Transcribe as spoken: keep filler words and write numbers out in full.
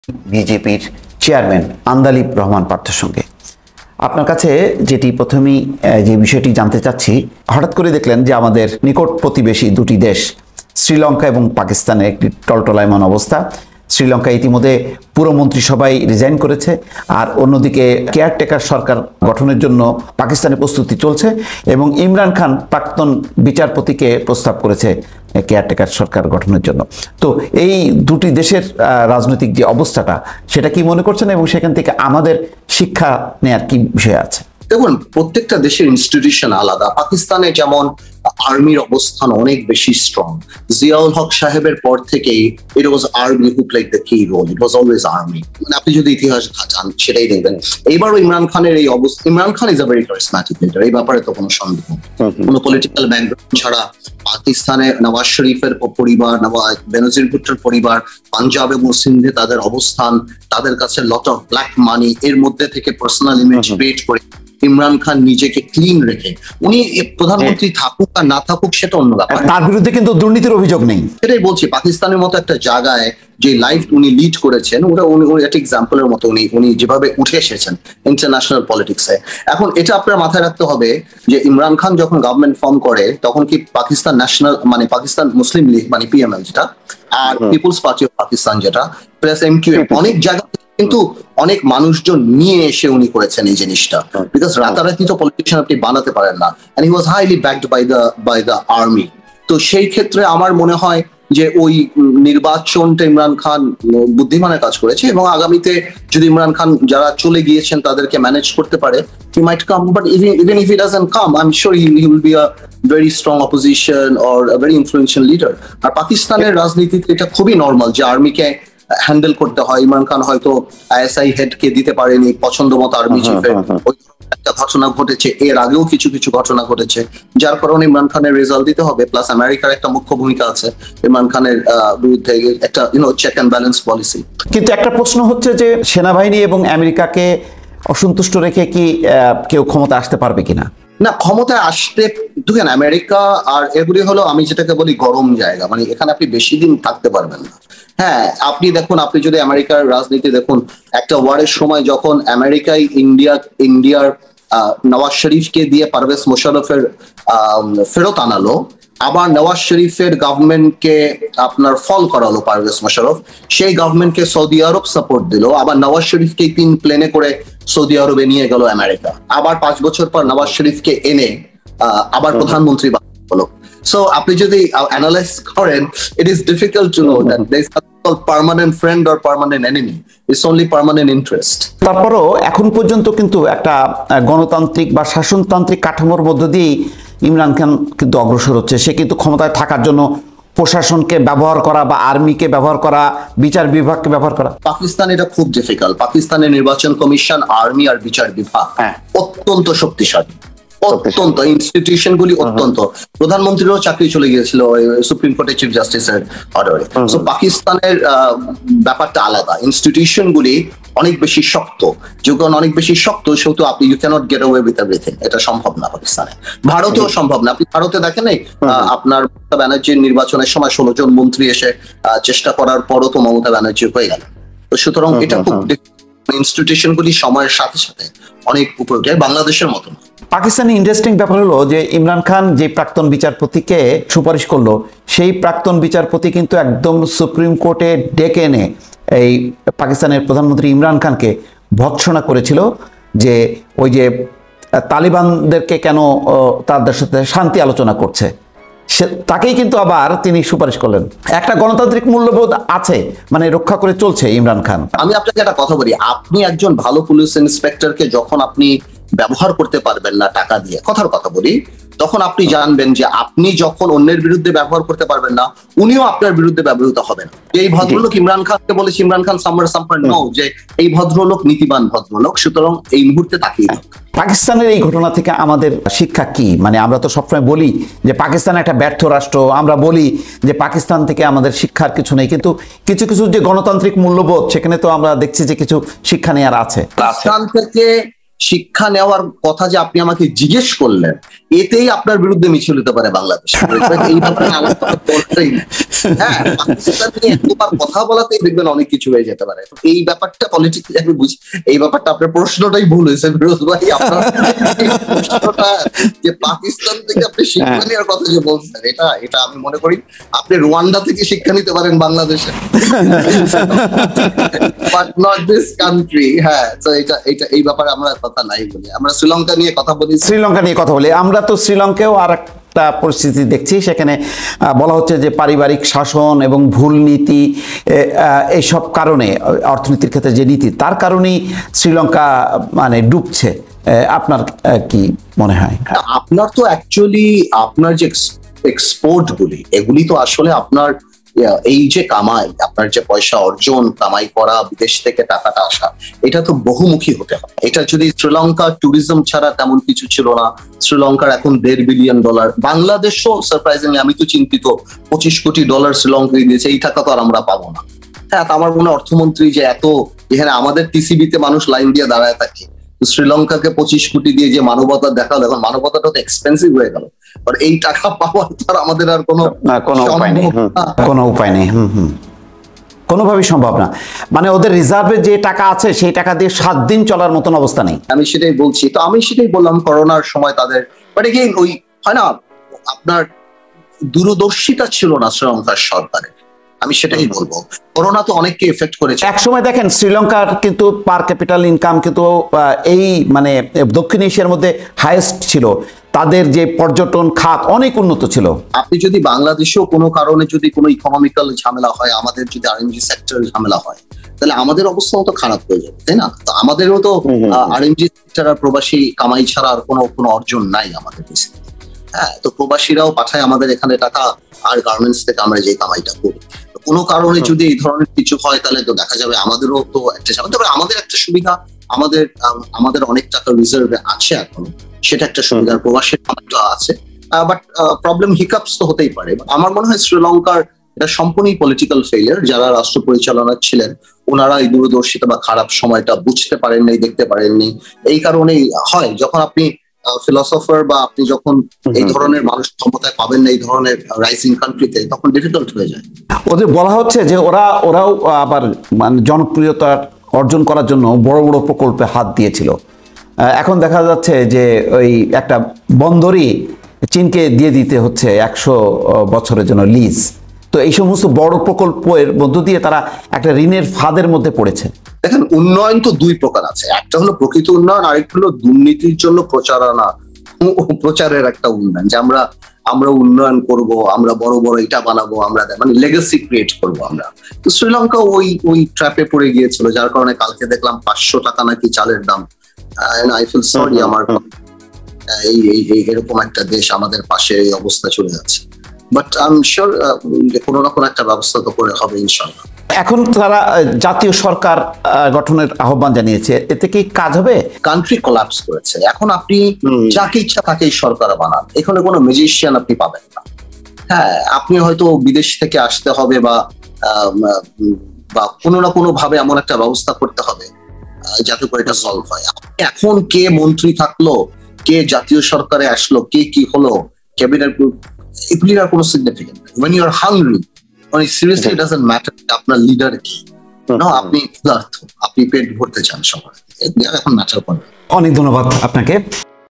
বিজেপির চেয়ারম্যান আন্দালিব রহমান পার্থর সঙ্গে। আপনার কাছে যেটি প্রথমেই যে বিষয়টি জানতে চাচ্ছি, হঠাৎ করে দেখলেন যে আমাদের নিকট প্রতিবেশী দুটি দেশ শ্রীলঙ্কা এবং পাকিস্তানের একটি টলটলায়মান অবস্থা। শ্রীলঙ্কা ইতিমধ্যে পুরো মন্ত্রিসভায় রিজাইন করেছে, আর অন্যদিকে কেয়ারটেকার সরকার গঠনের জন্য পাকিস্তানে প্রস্তুতি চলছে এবং ইমরান খান প্রাক্তন বিচারপতিকে প্রস্তাব করেছে কেয়ারটেকার সরকার গঠনের জন্য। তো এই দুটি দেশের রাজনৈতিক যে অবস্থাটা, সেটা কি মনে করছেন এবং সেখান থেকে আমাদের শিক্ষা নেয়ার কি বিষয় আছে? দেখুন, প্রত্যেকটা দেশের ইনস্টিটিউশন আলাদা। পাকিস্তানে যেমন আর্মির অবস্থান অনেক বেশি স্ট্রং। জিয়াউল হক সাহেবের পর থেকেই it was army who played the key role, it was always army. মানে আপনি যদি ইতিহাস জান সেটাই দেখবেন। এইবারও ইমরান খানের এই অবস্থা, Imran Khan is a very charismatic leader, এই ব্যাপারে তো কোনো সন্দেহ নেই। কোনো পলিটিক্যাল ব্যাকগ্রাউন্ড ছাড়া পাকিস্তানে নওয়াজ শরীফের পরিবার, নওয়াজ বেনজির ভুট্টোর পরিবার, পাঞ্জাব এবং সিন্ধে তাদের অবস্থান, তাদের কাছে লট অফ ব্ল্যাক মানি, এর মধ্যে থেকে পার্সোনাল ইমেজ ক্রিয়েট করে ইমরান খান নিজেকে ক্লিন রেখে, উনি প্রধানমন্ত্রী থাকুক আর না থাকুক সেটা অন্য ব্যাপার, তার বিরুদ্ধে কিন্তু দুর্নীতির অভিযোগ নেই। সেটাই বলছি, পাকিস্তানের মতো একটা জায়গায় যে লাইফ উনি লিড করেছেন, ওটা উনি একটা এক্সাম্পলের মতো উনি উনি যেভাবে উঠে এসেছেন ইন্টারন্যাশনাল পলিটিক্সে। এখন এটা আপনার মাথায় রাখতে হবে যে ইমরান খান যখন গভর্নমেন্ট ফর্ম করে, তখন কি পাকিস্তান ন্যাশনাল মানে পাকিস্তান মুসলিম লীগ মানে পিএমএল যেটা, আর পিপুলস পার্টি অফ পাকিস্তান যেটা, প্লাস এমকিউ, অনেক জায়গা কিন্তু অনেক মানুষজন নিয়ে এসে উনি করেছেন এই জিনিসটা। বিকজ রাতারাতি তো পলিটিশিয়ান আপনি বানাতে পারেন না, and he was highly backed by the by the army. তো সেই ক্ষেত্রে আমার মনে হয় যে ওই নির্বাচনটা ইমরান খান বুদ্ধিমানের কাজ করেছে, এবং আগামীতে যদি ইমরান খান যারা চলে গিয়েছেন তাদেরকে ম্যানেজ করতে পারে, he might come, but even even if he doesn't come, I'm sure he, he will be a very strong opposition or a very influential leader. আর পাকিস্তানের রাজনীতিতে এটা খুবই নর্মাল যে আর্মিকে হ্যান্ডেল করতে হয়। ইমরান খান হয়তো আইএসআই হেড কে দিতে পারেনি পছন্দ মতো আর্মি চিফের, একটা ঘটনা ঘটেছে, এর আগেও কিছু কিছু ঘটনা ঘটেছে, যার কারণে ইমরান খানের রেজাল্ট দিতে হবে। প্লাস আমেরিকার একটা মুখ্য ভূমিকা আছে ইমরান খানের বিরুদ্ধে, একটা you know check and balance policy. কিন্তু একটা প্রশ্ন হচ্ছে যে সেনাবাহিনী এবং আমেরিকাকে অসন্তুষ্ট রেখে কি কেউ ক্ষমতা আসতে পারবে কিনা? না, ক্ষমতায় আসতে দেখেন, আমেরিকা আর এগুলি হলো আমি যেটাকে বলি গরম জায়গা, মানে এখানে আপনি বেশি দিন থাকতে পারবেন না। হ্যাঁ, আপনি দেখুন, আপনি যদি আমেরিকার রাজনীতি দেখুন, একটা ওয়ারের সময় যখন আমেরিকায় ইন্ডিয়া ইন্ডিয়ার নওয়াজ শরীফকে দিয়ে পারভেজ মোশাররফের ফেরত আনালো, আবার নওয়াজ শরীফের গভর্নমেন্টকে আপনার ফল করালো পারভেজ মোশাররফ, সেই গভর্নমেন্টকে সৌদি আরব সাপোর্ট দিল, আবার নওয়াজ শরীফকে তিন প্লেনে করে সৌদি আরবে নিয়ে গেল আমেরিকা, আবার পাঁচ বছর পর নওয়াজ শরীফকে এনে আবার প্রধানমন্ত্রী হলো। সো আপনি যদি অ্যানালাইজ করেন, it is difficult to know that there is some permanent friend or permanent enemy, it's only permanent interest. তারপরও এখন পর্যন্ত কিন্তু একটা গণতান্ত্রিক বা শাসনতান্ত্রিক কাঠামোর মধ্য দিয়ে ইমরান খান কিন্তু অগ্রসর হচ্ছে। সে কিন্তু ক্ষমতায় থাকার জন্য প্রশাসনকে ব্যবহার করা বা আর্মিকে ব্যবহার করা, বিচার বিভাগকে ব্যবহার করা। পাকিস্তান এটা খুব ডিফিকাল্ট। পাকিস্তানের নির্বাচন কমিশন, আর্মি আর বিচার বিভাগ অত্যন্ত শক্তিশালী, অত্যন্ত ইনস্টিটিউশন গুলি অত্যন্ত। প্রধানমন্ত্রীরও চাকরি চলে গিয়েছিল সুপ্রিম কোর্টের চিফ জাস্টিসের অর্ডারে। সো পাকিস্তানের ব্যাপারটা আলাদা, ইনস্টিটিউশন গুলি অনেক বেশি শক্ত। যখন অনেক বেশি শক্ত, সেহেতু আপনি you cannot get away with everything, এটা সম্ভব না পাকিস্তানে। ভারতেও সম্ভব না। আপনি ভারতে দেখেন নাই আপনার মমতা ব্যানার্জির নির্বাচনের সময় ষোলো জন মন্ত্রী এসে চেষ্টা করার পরও তো মমতা ব্যানার্জি হয়ে গেল। তো সুতরাং এটা খুব ইনস্টিটিউশন গুলি সময়ের সাথে সাথে অনেক উপরে যায়, বাংলাদেশের মতো না। পাকিস্তানি ইন্টারেস্টিং ব্যাপার হলো যে ইমরান খান যে প্রাক্তন বিচারপতিকে সুপারিশ করলো, সেই প্রাক্তন বিচারপতি কিন্তু একদম সুপ্রিম কোর্টে ডেকে এনে এই পাকিস্তানের প্রধানমন্ত্রী ইমরান খানকে ভৎসনা করেছিল যে ওই যে তালিবানদেরকে কেন তাদের সাথে শান্তি আলোচনা করছে, সে তাকেই কিন্তু আবার তিনি সুপারিশ করলেন। একটা গণতান্ত্রিক মূল্যবোধ আছে, মানে রক্ষা করে চলছে ইমরান খান। আমি আপনাকে একটা কথা বলি, আপনি একজন ভালো পুলিশ ইন্সপেক্টরকে যখন আপনি ব্যবহার করতে পারবেন না টাকা দিয়ে, কথার কথা বলি, তখন আপনি জানবেন যে আপনি যখন অন্যের বিরুদ্ধে ব্যবহার করতে পারবেন না, উনিও আপনার বিরুদ্ধে ব্যবহৃত হবেন। এই ভদ্রলোক ইমরান খানকে বলেছে, ইমরান খান সামর সাম্পার নো, যে এই ভদ্রলোক নীতিবান ভদ্রলোক, সুতরাং এই মুহূর্তে তাকিয়ে থাক। পাকিস্তানের এই ঘটনা থেকে আমাদের শিক্ষা কি? মানে আমরা তো সবসময় বলি যে পাকিস্তান একটা ব্যর্থ রাষ্ট্র, আমরা বলি যে পাকিস্তান থেকে আমাদের শিক্ষার কিছু নেই, কিন্তু কিছু কিছু যে গণতান্ত্রিক মূল্যবোধ, সেখানে তো আমরা দেখছি যে কিছু শিক্ষা নেওয়ার আছে। পাকিস্তান থেকে শিক্ষা নেওয়ার কথা যে আপনি আমাকে জিজ্ঞেস করলেন, এতেই আপনার বিরুদ্ধে মিছিল হতে পারে বাংলাদেশ। এই ব্যাপারে হ্যাঁ, পাকিস্তান নিয়ে একবার কথা বলাতেই দেখবেন অনেক কিছু হয়ে যেতে পারে। এই ব্যাপারটা পলিটিক্স আমি বুঝি, এই ব্যাপারটা আপনার প্রশ্নটাই ভুল হয়েছে ফিরোজ ভাই। আপনার প্রশ্নটা যে পাকিস্তান থেকে আপনি শিক্ষা নেওয়ার কথা যে বলছেন, এটা এটা আমি মনে করি আপনি রুয়ান্ডা থেকে শিক্ষা নিতে পারেন বাংলাদেশে, বাট নট দিস কান্ট্রি। হ্যাঁ, তো এটা এটা এই ব্যাপারে আমরা কথা নাই বলি, আমরা শ্রীলঙ্কা নিয়ে কথা বলি। শ্রীলঙ্কা নিয়ে কথা বলি আমরা তো শ্রীলঙ্কাও আর একটা পরিস্থিতি দেখছি, সেখানে বলা হচ্ছে যে পারিবারিক শাসন এবং ভুল নীতি এইসব কারণে, অর্থনীতির ক্ষেত্রে যে নীতি, তার কারণেই শ্রীলঙ্কা মানে ডুবছে। আপনার কি মনে হয়? আপনার তো অ্যাকচুয়ালি আপনার যে এক্সপোর্ট গুলি, এগুলি তো আসলে আপনার এই যে কামাই, আপনার যে পয়সা অর্জন, কামাই করা, বিদেশ থেকে টাকাটা আসা, এটা তো বহুমুখী হতে হবে। এটা যদি শ্রীলঙ্কা ট্যুরিজম ছাড়া তেমন কিছু ছিল না, শ্রীলঙ্কার এখন দেড় বিলিয়ন ডলার, বাংলাদেশও সারপ্রাইজিংলি আমি তো চিন্তিত পঁচিশ কোটি ডলার শ্রীলঙ্কায় দিয়েছে, এই টাকা তো আর আমরা পাবো না। হ্যাঁ, আমার মনে অর্থমন্ত্রী যে এত, এখানে আমাদের টিসিবিতে মানুষ লাইন দিয়ে দাঁড়ায় থাকে, শ্রীলঙ্কাকে পঁচিশ কোটি দিয়ে যে মানবতা দেখালো, এখন মানবতাটা তো এক্সপেন্সিভ হয়ে গেল। আর এই টাকা পাওয়ার তো আমাদের আর কোনো কোনো উপায় নেই, কোনো উপায় নেই, হুম হুম কোনোভাবেই সম্ভব না। মানে ওদের রিজার্ভে যে টাকা আছে সেই টাকা দিয়ে সাত দিন চলার মতন অবস্থা নেই। আমি সেটাই বলছি, তো আমি সেটাই বললাম করোনার সময় তাদের মানে কি ওই হয় না, আপনার দূরদর্শিতা ছিল না শ্রীলঙ্কার সরকারের, আমি সেটাই বলবো। করোনা তো অনেককে এফেক্ট করেছে। এক সময় দেখেন শ্রীলঙ্কার কিন্তু পার ক্যাপিটাল ইনকাম কিন্তু এই মানে দক্ষিণ এশিয়ার মধ্যে হাইয়েস্ট ছিল, তাদের যে পর্যটন খাত অনেক উন্নত ছিল। আপনি যদি বাংলাদেশেও কোনো কারণে যদি কোনো ইকোনমিক্যাল ঝামেলা হয়, আমাদের যদি আরএমজি সেক্টরের ঝামেলা হয়, তাহলে আমাদের অবস্থাও তো খারাপ হয়ে যাবে, তাই না? তো আমাদেরও তো আরএমজি সেক্টর আর প্রবাসী কামাই ছাড়া আর কোনো কোনো অর্জন নাই আমাদের দেশে। হ্যাঁ, তো প্রবাসীরাও পাঠায় আমাদের এখানে টাকা, আর গার্মেন্টস থেকে আমরা যে কামাইটা করি। কোনো কারণে যদি এই ধরনের কিছু হয়, তাহলে তো দেখা যাবে আমাদেরও তো একটা, তবে আমাদের একটা সুবিধা, আমাদের আমাদের অনেক টাকা রিজার্ভে আছে এখনো, সেটা একটা সুবিধার, প্রবাসের কামাইটা আছে। বাট প্রবলেম হিকাপস তো হতেই পারে। আমার মনে হয় শ্রীলঙ্কার এটা সম্পূর্ণই পলিটিক্যাল ফেলিয়ার। যারা রাষ্ট্র পরিচালনা ছিলেন ওনারা এই দূরদর্শিতা বা খারাপ সময়টা বুঝতে পারেননি, দেখতে পারেননি। এই কারণেই হয় যখন আপনি ফিলসফার বা আপনি যখন এই ধরনের মানুষ ক্ষমতায় পাবেন না এই ধরনের রাইজিং কান্ট্রিতে, তখন ডিফিকাল্ট হয়ে যায়। ওদের বলা হচ্ছে যে ওরা ওরাও আবার মানে জনপ্রিয়তা অর্জন করার জন্য বড় বড় প্রকল্পে হাত দিয়েছিল। এখন দেখা যাচ্ছে যে ওই একটা বন্দরই চীনকে দিয়ে দিতে হচ্ছে একশো বছরের জন্য লিজ। তো এই সমস্ত বড় প্রকল্পের মধ্য দিয়ে তারা একটা ঋণের ফাঁদের মধ্যে পড়েছে। দেখেন, উন্নয়ন তো দুই প্রকার আছে, একটা হলো প্রকৃত উন্নয়ন, আরেকটা হলো দুর্নীতির জন্য প্রচারণা, প্রচারের একটা উন্নয়ন, যে আমরা আমরা উন্নয়ন করব, আমরা বড় বড় এটা বানাবো, আমরা মানে লেগাসি ক্রিয়েট করব আমরা। তো শ্রীলঙ্কা ওই ওই ট্র্যাপে পড়ে গিয়েছিল, যার কারণে কালকে দেখলাম পাঁচশো টাকা নাকি চালের দাম। আই ফিল সরি, আমার এই এই এরকম একটা দেশ আমাদের পাশে এই অবস্থা চলে যাচ্ছে। বাট আই এম শিওর কোনো না কোনো একটা ব্যবস্থা তো করে হবে ইনশাআল্লাহ। এখন তারা জাতীয় সরকার গঠনের আহ্বান জানিয়েছে, এতে কি কাজ হবে? কান্ট্রি কোলাপস করেছে, এখন আপনি যাকে ইচ্ছা তাকেই সরকার বানান, এখানে কোনো ম্যাজিশিয়ান আপনি পাবেন না। হ্যাঁ, আপনি হয়তো বিদেশ থেকে আসতে হবে বা বা কোনো না কোনো ভাবে এমন একটা ব্যবস্থা করতে হবে যাতে করে এটা সলভ হয়। এখন কে মন্ত্রী থাকলো, কে জাতীয় সরকারে আসলো, কে কি হলো, ক্যাবিনেট, এগুলির আর কোনো সিগনিফিকেন্ট নেই। when you are hungry, মানে seriously it doesn't matter আপনার লিডার কি, না আপনি ক্ষুধার্ত, আপনি পেট ভরতে চান সবার, এগুলি এখন ম্যাটার করে। অনেক ধন্যবাদ আপনাকে।